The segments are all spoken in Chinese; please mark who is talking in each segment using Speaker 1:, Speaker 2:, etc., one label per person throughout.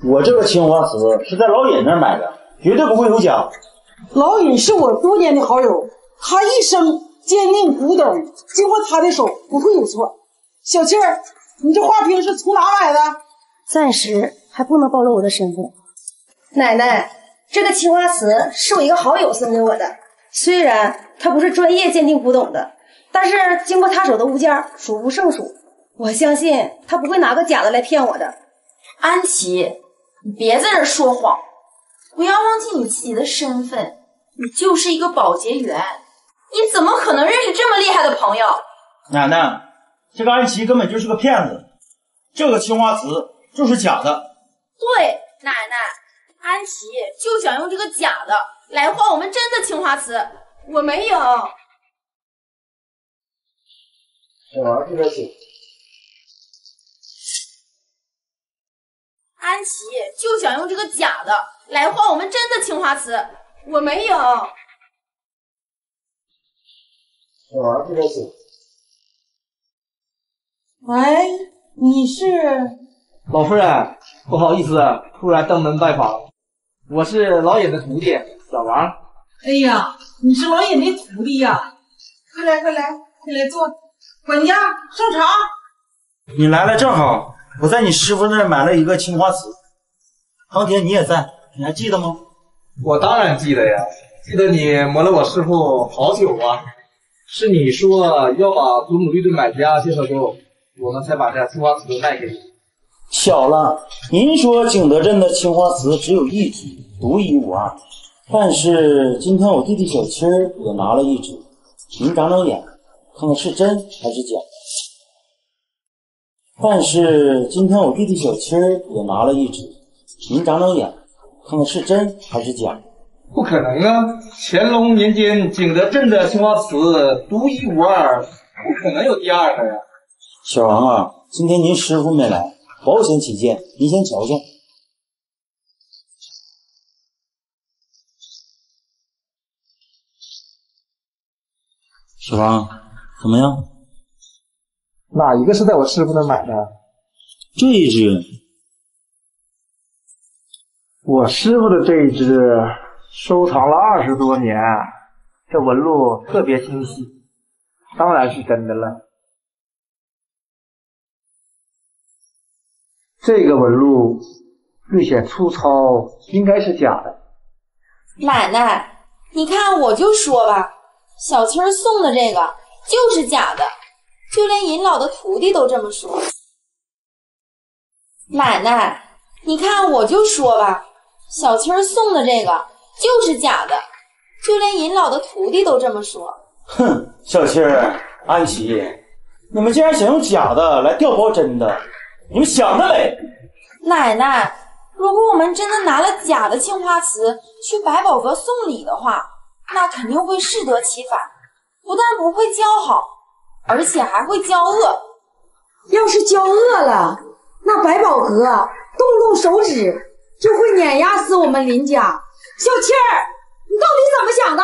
Speaker 1: 我这个青花瓷是在老尹那儿买的，绝对不会有假。
Speaker 2: 老尹是我多年的好友，他一生坚定古董，经过他的手不会有错。小七儿，你这花瓶是从哪买的？
Speaker 3: 暂时还不能暴露我的身份。奶奶，这个青花瓷是我一个好友送给我的，虽然他不是专业鉴定古董的，但是经过他手的物件数不胜数，我相信他不会拿个假的来骗我的。
Speaker 4: 安琪，你别在这儿说谎，不要忘记你自己的身份，你就是一个保洁员，你怎么可能认识这么厉害的朋友？
Speaker 1: 奶奶，这个安琪根本就是个骗子，这个青花瓷就是假的。
Speaker 4: 对，奶奶，安琪就想用这个假的来换我们真的青花瓷，我没有。
Speaker 1: 我儿子的酒。
Speaker 4: 安琪就想用这个假的来换我们真的青花瓷，我没有。
Speaker 1: 我儿子的酒。
Speaker 2: 哎，你是？
Speaker 5: 老夫人，不好意思，突然登门拜访，我是老尹的徒弟小王。
Speaker 2: 哎呀，你是老尹的徒弟呀！快来，快来，快来坐。管家上茶。
Speaker 1: 你来了正好，我在你师傅那儿买了一个青花瓷，当天你也在，你还记得吗？
Speaker 5: 我当然记得呀，记得你磨了我师傅好久啊。是你说要把祖母绿的买家介绍给我们才把这青花瓷卖给你。
Speaker 1: 巧了，您说景德镇的青花瓷只有一只，独一无二。但是今天我弟弟小七儿也拿了一只，您长长眼，看看是真还是假。但是今天我弟弟小七儿也拿了一只，您长长眼，看看是真还是假。
Speaker 5: 不可能啊！乾隆年间景德镇的青花瓷独一无二，不可能有第二个呀。
Speaker 1: 小王啊，今天您师傅没来，保险起见，您先瞧瞧。小王，怎么样？
Speaker 5: 哪一个是在我师傅那买的？
Speaker 1: 这一只。
Speaker 5: 我师傅的这一只收藏了20多年，这纹路特别清晰，当然是真的了。这个纹路略显粗糙，应该是假的。
Speaker 4: 奶奶，你看我就说吧，小青儿送的这个就是假的，就连尹老的徒弟都这么说。奶奶，你看我就说吧，小青儿送的这个就是假的，就连尹老的徒弟都这么说。
Speaker 1: 哼，小七儿、安琪，你们竟然想用假的来调包真的，你们想得美！
Speaker 4: 奶奶，如果我们真的拿了假的青花瓷去百宝阁送礼的话，那肯定会适得其反，不但不会交好，而且还会交恶。
Speaker 2: 要是交恶了，那百宝阁动动手指就会碾压死我们林家。小七儿，你到底怎么想的？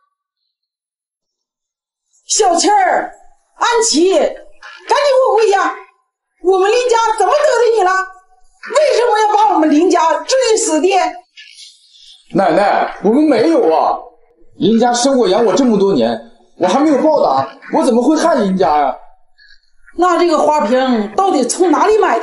Speaker 2: 小七儿、安琪，赶紧给我跪下！我们林家怎么得罪你了？为什么要把我们林家置于死地？
Speaker 6: 奶奶，我们没有啊！林家生我养我这么多年，我还没有报答，我怎么会害林家呀？
Speaker 2: 那这个花瓶到底从哪里买的？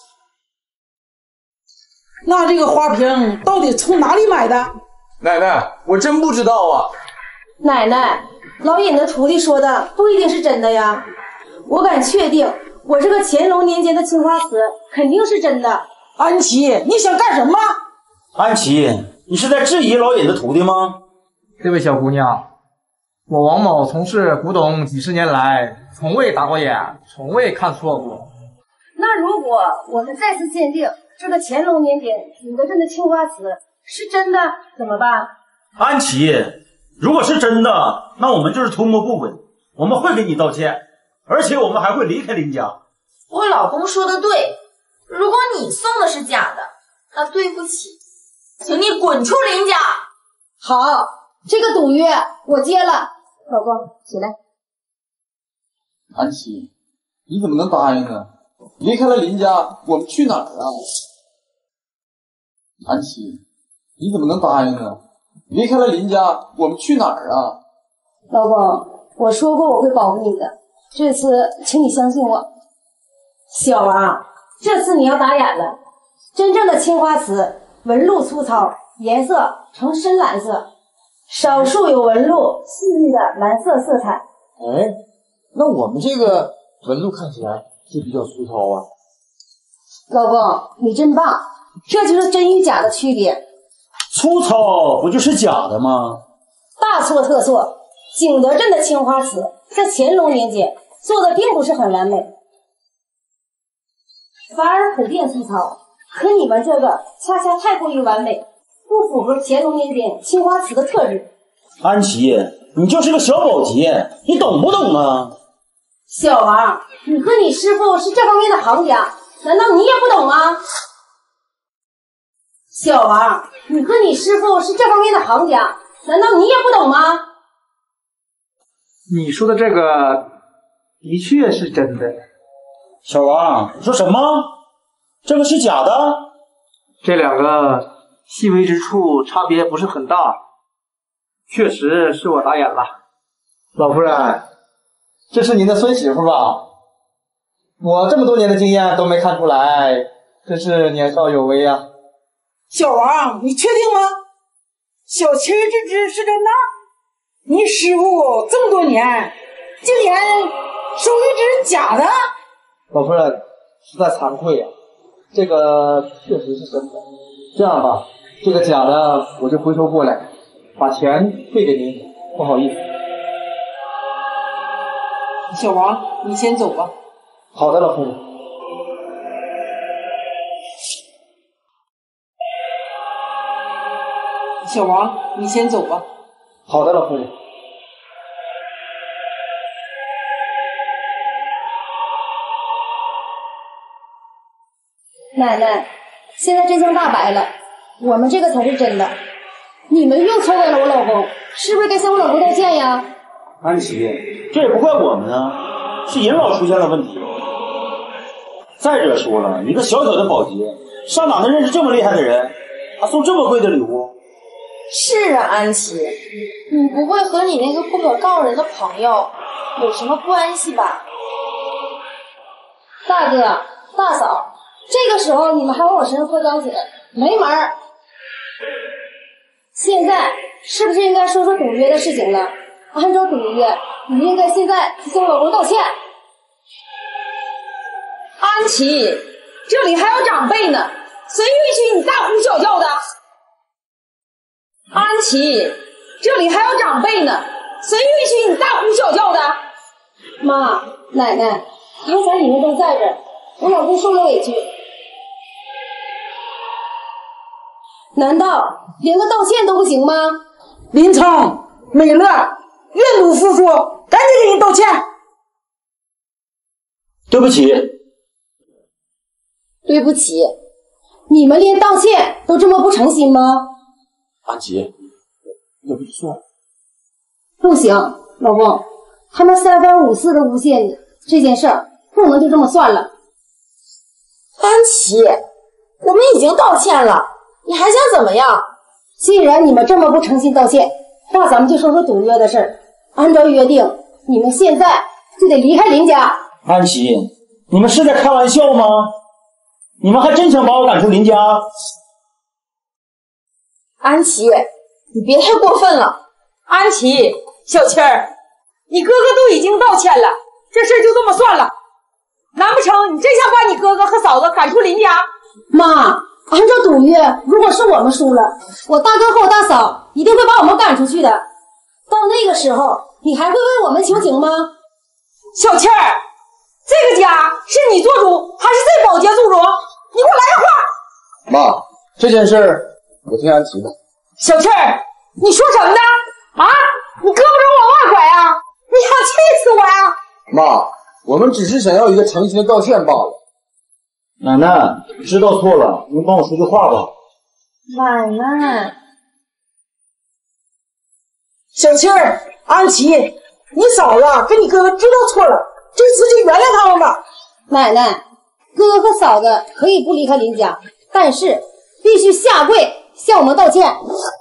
Speaker 2: 那这个花瓶到底从哪里买的？
Speaker 6: 奶奶，我真不知道啊。
Speaker 3: 奶奶，老尹的徒弟说的不一定是真的呀。我敢确定，我这个乾隆年间的青花瓷肯定是真的。
Speaker 2: 安琪，你想干什么？
Speaker 1: 安琪，你是在质疑老尹的徒弟吗？
Speaker 5: 这位小姑娘，我王某从事古董几十年来，从未打过眼，从未看错过。
Speaker 3: 那如果我们再次鉴定这个乾隆年间景德镇的青花瓷是真的，怎么办？
Speaker 1: 安琪，如果是真的，那我们就是图谋不轨，我们会给你道歉，而且我们还会离开林家。
Speaker 4: 我老公说的对，如果你送的是假的，那对不起，请你滚出林家。
Speaker 3: 好，这个赌约我接了。老公，起来。
Speaker 6: 安琪，你怎么能答应呢？离开了林家，我们去哪儿啊？ 安琪，你怎么能答应呢？离开了林家，我们去哪儿啊？
Speaker 3: 老公，我说过我会保护你的，这次请你相信我。小王，这次你要打眼了，真正的青花瓷纹路粗糙，颜色呈深蓝色，少数有纹路细腻的蓝色色彩。
Speaker 6: 哎，那我们这个纹路看起来是比较粗糙啊。
Speaker 3: 老公，你真棒，这就是真与假的区别。
Speaker 1: 粗糙不就是假的吗？
Speaker 3: 大错特错，景德镇的青花瓷在乾隆年间做的并不是很完美，反而普遍粗糙。可你们这个恰恰太过于完美，不符合乾隆年间青花瓷的特质。
Speaker 1: 安琪，你就是个小保洁，你懂不懂啊？
Speaker 3: 小王，你和你师傅是这方面的行家，难道你也不懂吗？小王，你和你师傅是这方面的行家，难道你也不懂吗？
Speaker 5: 你说的这个的确是真的。
Speaker 1: 小王，你说什么？这个是假的？
Speaker 5: 这两个细微之处差别不是很大，确实是我打眼了。老夫人，这是您的孙媳妇吧？我这么多年的经验都没看出来，真是年少有为啊。
Speaker 2: 小王，你确定吗？小七儿这只是真的？你师傅这么多年，竟然收一只假的？
Speaker 5: 老夫人，实在惭愧啊，这个确实是真的。这样吧，这个假的我就回收过来，把钱退给您，不好意思。
Speaker 2: 小王，你先走吧。
Speaker 5: 好的，老夫人。
Speaker 2: 小王，你先走吧。
Speaker 5: 好的，老夫人。
Speaker 3: 奶奶，现在真相大白了，我们这个才是真的。你们又抽给了我老公，是不是该向我老公道歉呀？
Speaker 1: 安琪，这也不怪我们啊，是尹老出现了问题。再者说了，一个小小的保洁，上哪能认识这么厉害的人，还送这么贵的礼物？
Speaker 4: 是啊，安琪，你不会和你那个不可告人的朋友有什么关系吧？
Speaker 3: 大哥大嫂，这个时候你们还往我身上泼脏水，没门儿！现在是不是应该说说赌约的事情了？按照赌约，你应该现在向我老公道歉。
Speaker 2: 安琪，这里还有长辈呢，谁允许你大呼小叫的？安琪，这里还有长辈呢，谁允许你大呼小叫的？
Speaker 3: 妈，奶奶，刚才你们都在这儿，我老公受了委屈，难道连个道歉都不行吗？
Speaker 2: 林聪、美乐，愿赌服输，赶紧给你道歉。
Speaker 1: 对不起。
Speaker 3: 对不起，你们连道歉都这么不诚心吗？
Speaker 6: 安琪，要不就算了。
Speaker 3: 不行，老公，他们三番五次的诬陷你，这件事儿不能就这么算了。
Speaker 4: 安琪，我们已经道歉了，你还想怎么样？
Speaker 3: 既然你们这么不诚心道歉，那咱们就说说赌约的事儿。按照约定，你们现在就得离开林家。
Speaker 1: 安琪，你们是在开玩笑吗？你们还真想把我赶出林家？
Speaker 4: 安琪，你别太过分了。
Speaker 2: 安琪，小七儿，你哥哥都已经道歉了，这事就这么算了。难不成你真想把你哥哥和嫂子赶出林家？
Speaker 3: 妈，按照赌约，如果是我们输了，我大哥和我大嫂一定会把我们赶出去的。到那个时候，你还会为我们求情吗？
Speaker 2: 小七儿，这个家是你做主还是这保洁做主？你给我来个话。
Speaker 6: 妈，这件事我听安琪的。
Speaker 2: 小七儿，你说什么呢？啊，你胳膊肘往外拐啊？你想气死我呀？
Speaker 6: 妈，我们只是想要一个诚心的道歉罢了。
Speaker 1: 奶奶，知道错了，您帮我说句话吧。
Speaker 3: 奶奶，
Speaker 2: 小七儿，安琪，你嫂子跟你哥哥知道错了，这次就原谅他们吧。
Speaker 3: 奶奶，哥哥和嫂子可以不离开林家，但是必须下跪向我们道歉。